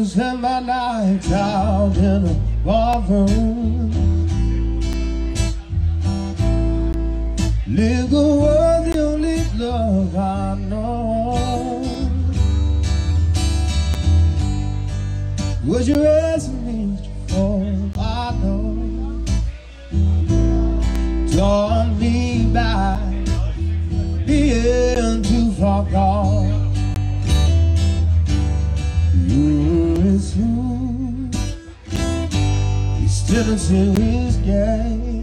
spend my nights out in a barroom. Liquor was the only love I know. Would you ask me for I know? Torn me by being too far gone. You're smooth, he's still until his game.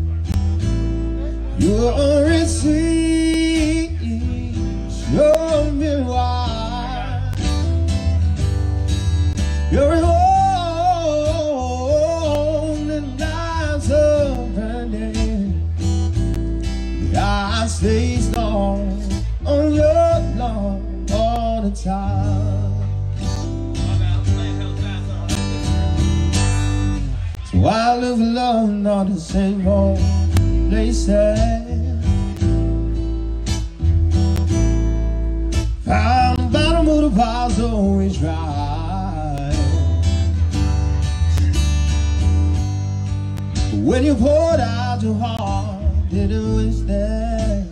You're sweet, show me why. You're alone in life's abandoned. I stay strong on your love all the time. So I live alone, not the same old places. Found the bottom of the pile's always dry. But when you poured out your heart, didn't wish that.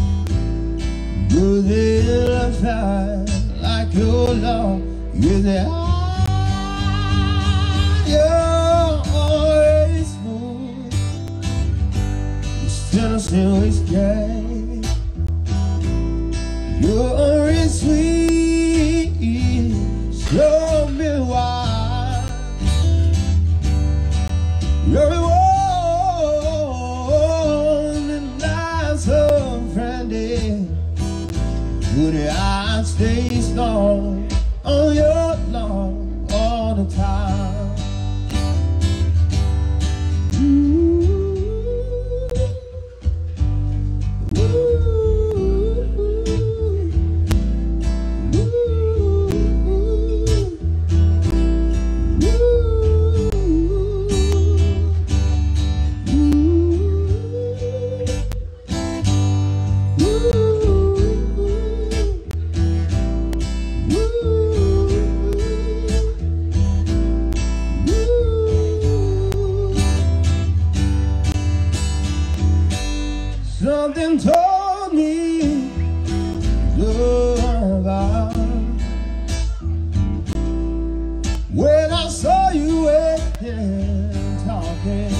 But it felt like your love is the you're always smooth, you're still always gay. You're always sweet, show me why. You're the one in life's unfriendly. Would I stay strong on your love all the time? Something told me about when I saw you waiting, talking.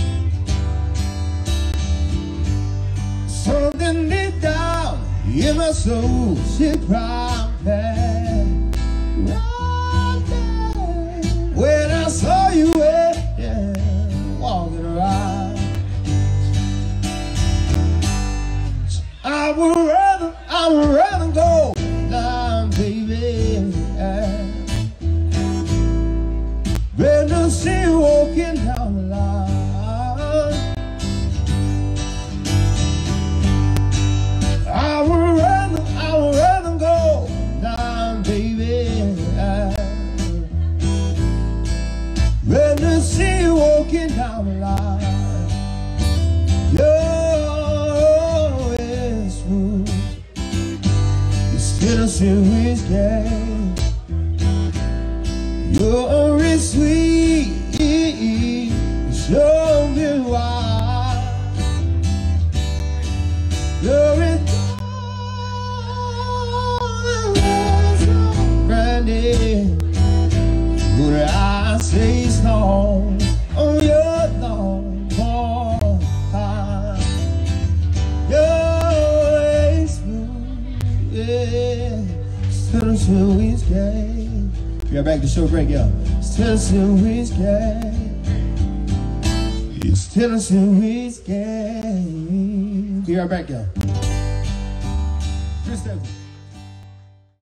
Something deep down in my soul, she cried back. Right there, when I saw you waiting, walking around. I would rather go down, baby. Rather see you walking down the line. I would rather go down, baby. Rather see you walking down the line. Still a serious game. You're always sweet, show me why. You're in brandy. Would I stay strong on your long time? You're smooth, yeah. Still always gay. We are back to show break, y'all. Still always gay. Still always gay. We are back, y'all. Stapleton.